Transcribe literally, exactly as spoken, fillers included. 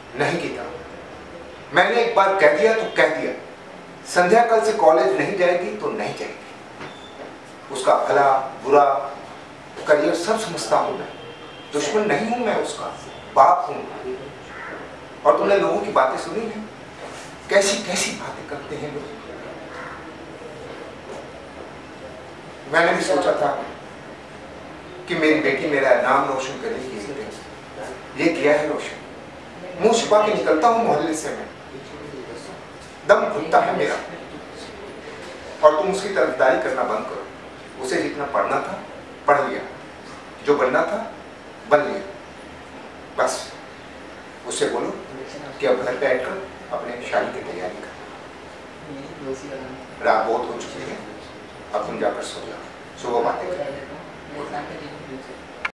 नहीं गीता, मैंने एक बार कह दिया तो कह दिया। संध्या कल से कॉलेज नहीं जाएगी तो नहीं जाएगी। उसका भला बुरा करियर सब समझता हूं मैं, दुश्मन नहीं हूं मैं उसका, बाप हूं। और तुमने लोगों की बातें सुनी है, कैसी कैसी बातें करते हैं लोग। मैंने भी सोचा था कि मेरी बेटी मेरा नाम रोशन करेगी, ये किया है रोशन। मुंह छिपा के निकलता हूं मोहल्ले से मैं, दम घुटता है मेरा। और तुम उसकी तरफदारी करना बंद करो। उसे जितना पढ़ना था पढ़ लिया, जो बनना था बन लिया, बस। उससे बोलो कि अब घर पे बैठकर अपने शादी की तैयारी कर। रात बहुत हो चुकी है, अब तुम जाकर सो जाओ, सुबह बातें करें।